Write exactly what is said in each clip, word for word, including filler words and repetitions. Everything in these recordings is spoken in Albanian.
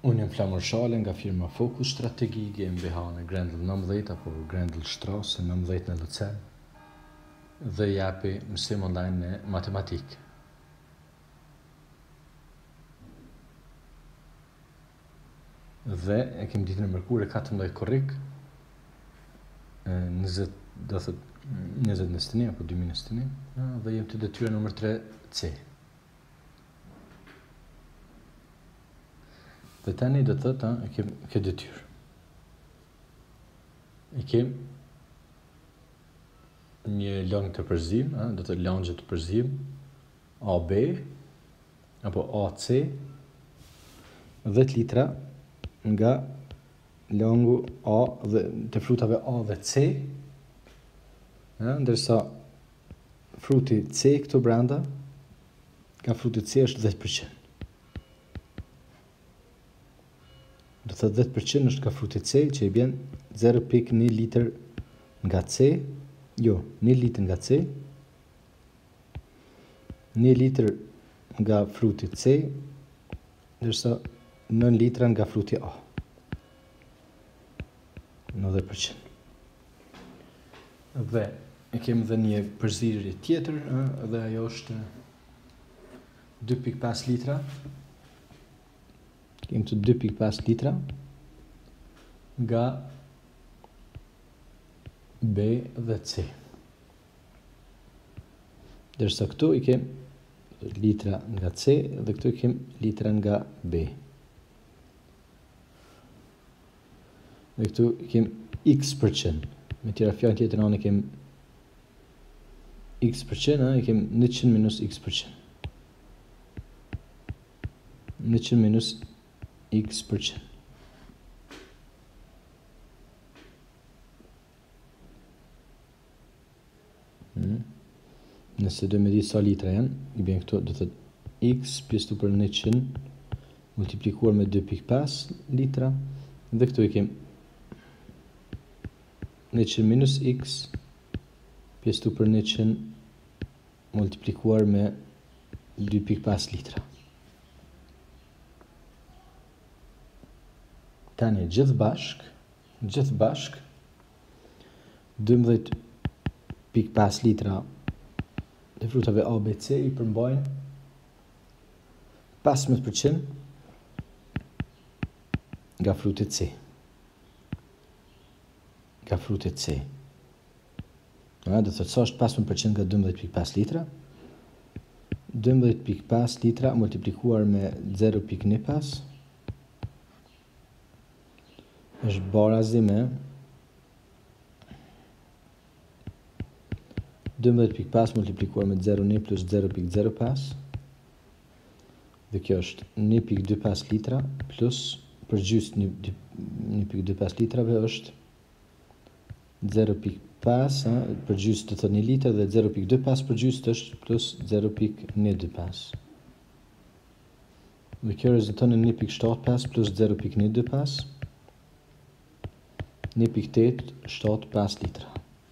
Unë jam Flamur Shale nga firma Focus Strategi GmbH në Grendel nëntëdhjetë apo Grendel Strasse nëntëdhjetë në Lucerne dhe japi mësim online në matematikë. Dhe e kemi ditën e mërkurë katërmbëdhjetë korrik, njëzet do thot njëzet në stëni apo dy mijë në stëni, dhe jem të detyra numër tre C. Dhe tani do të thotë, e kem këtë detyrë. E kem një lang të përzim, do të langje të përzim A B apo A C dhjetë litra nga langu A dhe të frutave A dhe C, ndërsa fruti C këtu brenda nga fruti C është dhjetë përqind. Do të dhjetë përqind është nga fruti C, që i bjen zero pikë një litër nga C, jo, një litër nga C, një litër nga fruti C, ndërsa nëntë litra nga fruti A. nëntëdhjetë përqind. Dhe e kemi dhe një përzierje tjetër, dhe ajo është dy pikë pesë litra. Kemi të dy pikë pesë litra nga B dhe C. Dërsa këtu i kem litra nga C dhe këtu i kem litra nga B. Dhe këtu i kem X përqind. Me tjera fjalë tjetër anë i kem X përqind, i kem njëqind minus X përqind. njëqind minus X përqind. Hmm. Nëse do me di sa litra janë, i bjen këto, do thot X pjesë për njëqind multiplikuar me dy pikë pesë litra, dhe këtu i kem njëqind minus X pjesë për njëqind multiplikuar me dy pikë pesë litra. Tani gjithë bashk, gjithë bashk, dymbëdhjetë pikë pesë litra të frutave A, B, C i përmbajnë pesëmbëdhjetë përqind nga fruti C. Nga fruti C. Do të thotë sa është pesëmbëdhjetë përqind nga dymbëdhjetë pikë pesë litra? dymbëdhjetë pikë pesë litra multiplikuar me zero pikë njëzet është barazi me dymbëdhjetë pikë pesë multiplikuar me zero pikë një plus zero pikë zero pesë, dhe kjo është një pikë dëjtë pesë litra plus përgjys një pikë dëjtë pesë litrave është zero pikë pesë, përgjys të thot një litër, dhe zero pikë dëjtë pesë përgjys të është plus zero pikë një dëjtë pesë. Dhe kjo rezulton në një pikë shtatë pesë plus zero pikë një dëjtë pesë, një pikë tetë shtatë pesë litra.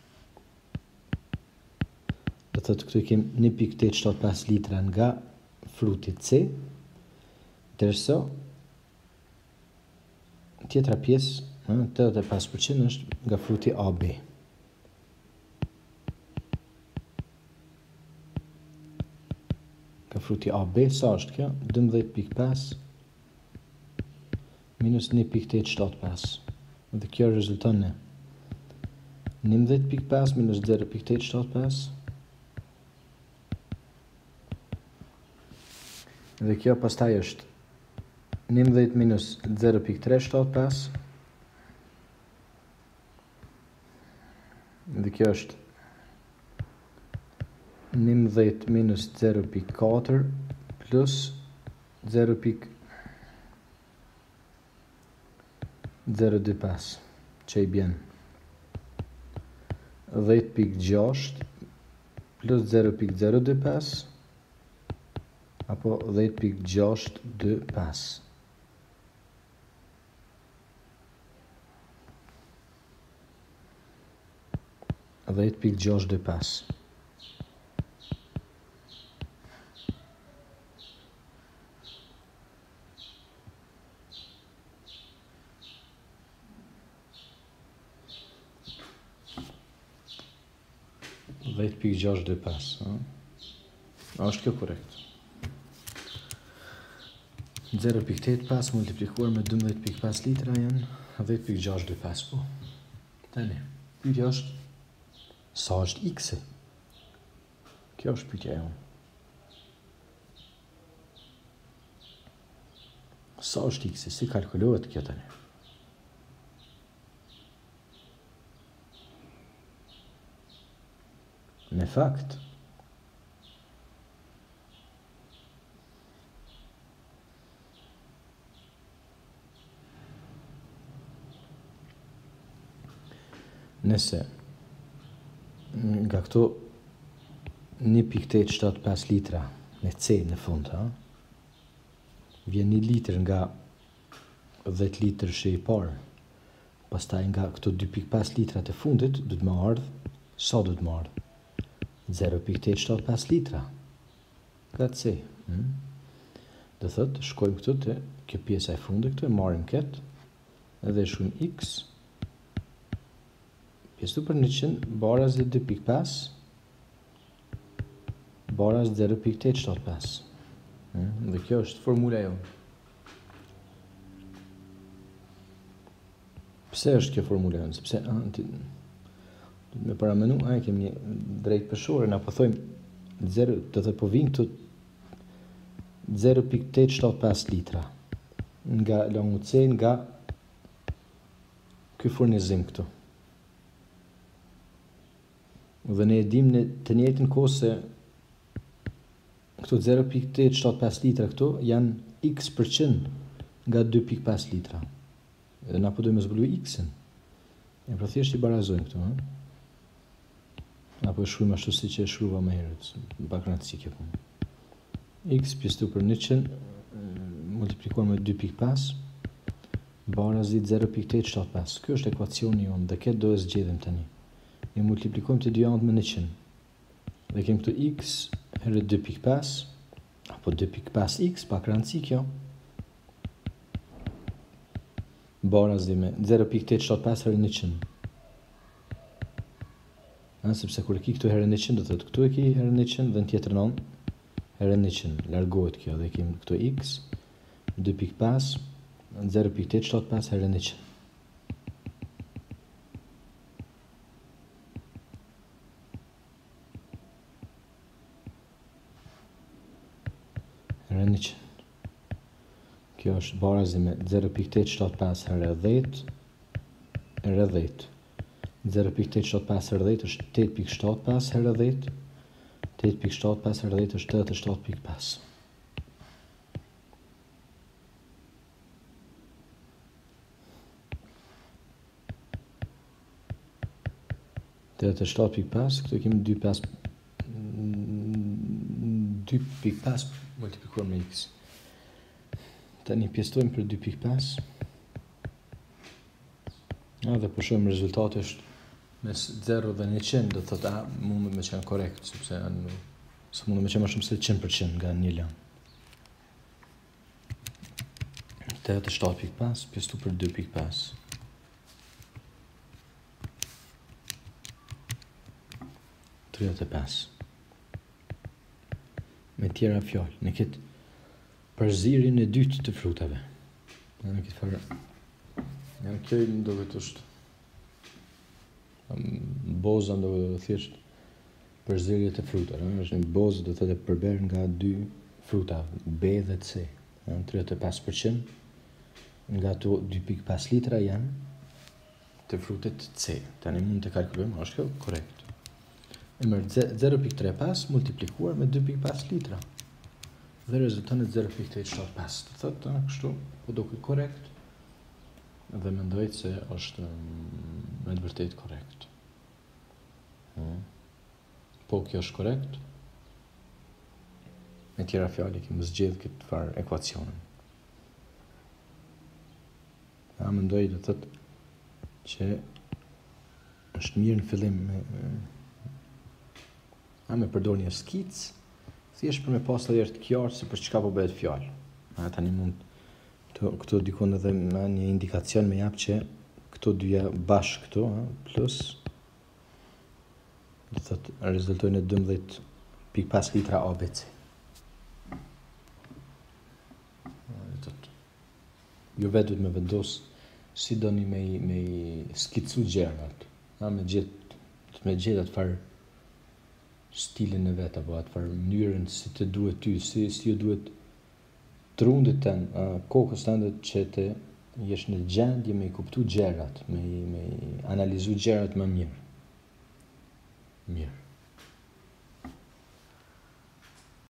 Dhe thotë këtu i kem një pikë tetë shtatë pesë litra nga fruti C, tërso tjetra pjesë, tetëdhjetë e pesë përqind është nga fruti A B. Nga fruti A B, sa është kjo? dymbëdhjetë pikë pesë minus një pikë tetë shtatë pesë. Dhe kjo rezulton në njëmbëdhjetë pikë pesë minus zero pikë tetë shtatë pesë. Dhe kjo pastaj është njëmbëdhjetë minus zero pikë tre shtatë pesë. Dhe kjo është njëmbëdhjetë minus zero pikë katër plus zero pikë zero dëjtë pesë, që i bjen dhjetë pikë gjashtë plus zero pikë zero dëjtë pesë, apo dhjetë pikë gjashtë dëjtë pesë. dhjetë pikë gjashtë dëjtë pesë. dhjetë pikë gjashtëdhjetë e pesë. A është kjo korekt? zero pikë tetëdhjetë e pesë multiplikuar me dymbëdhjetë pikë pesë litra janë dhjetë pikë gjashtëdhjetë e pesë. Po. Tani, pyetja është sa është x-i? Kjo është pyetja e unë. Sa është x-i? Si kalkulohet kjo tani? Në fakt, nëse nga këto një pikë tetëdhjetë shtatë e pesë litra me C në fund, ha? Vjen një litër nga dhjetë litër shi i parë, pastaj nga këto dy pikë pesë litra të fundit, du të më ardhë, sa du të më ardhë? zero pikë tetëdhjetë shtatë e pesë litra nga C. Hmm? Dhe thëtë, shkojmë këtu të kjo pjesa e fundit këtu, e marim këtë, edhe shumë x, pjesë për njëqind, baraz dhe dy pikë pesë, baraz zero pikë tetëdhjetë shtatë e pesë. Hmm? Dhe kjo është formula jo. Pse është kjo formula jo? Sepse, a, të, me paramenu, a, kemi një drejt përshore, na po thojmë, zero, të dhe po vinë këtu zero pikë tetëdhjetë shtatë e pesë litra, nga longu C, nga ky furnizim këtu. Dhe ne e dim në të njëjtën kohë se këtu zero pikë tetëdhjetë shtatë e pesë litra këtu janë x përqind nga dy pikë pesë litra. Edhe na po dojmë zbulu x-in. E pra thjesht i barazojmë këtu, ha? Apo e shkruajmë ashtu si që e shkruava më herët, pak rëndësi kjo punë. X pjesë two për njëqind multiplikuar me dy pikë pesë barazi zero pikë tetëdhjetë shtatë e pesë. Kjo është ekuacioni jonë dhe këtë do e zgjedhim tani. Ne multiplikojmë të dy anët me njëqind. Dhe kemi këtu x herë dy pikë pesë apo dy pikë pesë x, pak rëndësi kjo. Barazi me zero pikë tetëdhjetë shtatë e pesë herë njëqind. A, sepse kur e ki këtu herë njëqind, do thotë këtu e ki herë njëqind dhe në tjetër anë herë njëqind. Largohet kjo dhe kemi këtu x dy pikë pesë zero pikë tetëdhjetë shtatë e pesë herë njëqind. Herë njëqind. Kjo është barazi me zero pikë tetëdhjetë shtatë e pesë herë dhjetë herë dhjetë. zero pikë tetëdhjetë shtatë e pesë herë dhjetë është tetë pikë shtatë e pesë herë dhjetë. tetë pikë shtatë e pesë herë dhjetë është tetëdhjetë e shtatë pikë pesë. tetëdhjetë e shtatë pikë pesë, këtu kemi dy pikë pesë multiplikuar me x. Tani pjestojmë për dy pikë pesë. A, dhe përshojmë rezultate është mes zero dhe njëqind, do të thotë, a, mund me qenë korekt, sepse së mund me qenë ma shumë se njëqind përqind nga një lanë. tetëdhjetë e shtatë pikë pesë, pjestu për dy pikë pesë. tridhjetë e pesë. Me tjera fjallë, në këtë përzirjen e dytë të frutave. Në këtë farë, janë kjo do këtë është boza do këtë thjesht përzirje të frutave. është një bozë do të të përber nga dy fruta, B dhe C. Janë tridhjetë e pesë përqind nga to dy pikë pesë litra janë të frutet C. Tani mund të kalkulojmë, është kjo korekt. E mërë zero pikë tridhjetë e pesë multiplikuar me dy pikë pesë litra. Dhe rezultanet zero pikë tetëdhjetë shtatë e pesë. Të thotë, kështu, po do këtë korekt. Dhe mendojtë se është me të vërtet korekt. Po kjo është korekt. Me tjera fjallë kemë zgjedhë këtë farë ekuacionin. A mendoj dhe thëtë që është mirë në fillim me, a me përdor një skic, thjesht për me pas të dherë të kjarë se për çka po bëhet fjallë. A tani mund këto, këto dikon edhe me një indikacion me japë që këto dyja bashkë këto, a, plus do thot rezultojnë në dymbëdhjetë pikë pesë litra A B C. Ju vetë duhet me vendos si doni me me skicu gjërat, ha me gjet me gjet atë farë stilin e vet apo atë farë mënyrën si të duhet ty, si si ju duhet trundit tën, kokës tënde që të jesh në gjendje me i kuptu gjërat, me me analizu gjërat më mirë. Mirë.